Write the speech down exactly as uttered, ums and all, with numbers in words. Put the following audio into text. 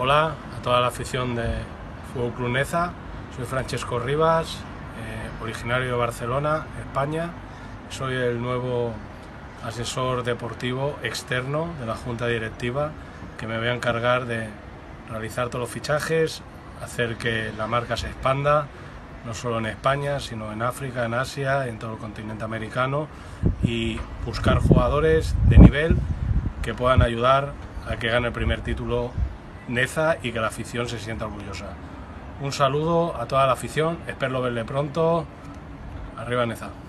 Hola a toda la afición de Fútbol Club Neza, soy Francesco Rivas, eh, originario de Barcelona, España. Soy el nuevo asesor deportivo externo de la Junta Directiva, que me voy a encargar de realizar todos los fichajes, hacer que la marca se expanda, no solo en España, sino en África, en Asia, en todo el continente americano, y buscar jugadores de nivel que puedan ayudar a que gane el primer título Neza y que la afición se sienta orgullosa. Un saludo a toda la afición, espero verle pronto. Arriba Neza.